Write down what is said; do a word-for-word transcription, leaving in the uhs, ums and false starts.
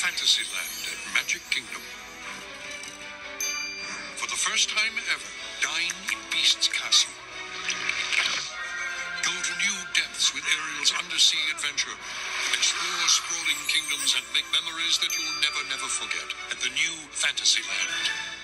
Fantasyland at Magic Kingdom. For the first time ever, dine in Beast's Castle. Go to new depths with Ariel's undersea adventure. Explore sprawling kingdoms and make memories that you'll never, never forget at the new Fantasyland.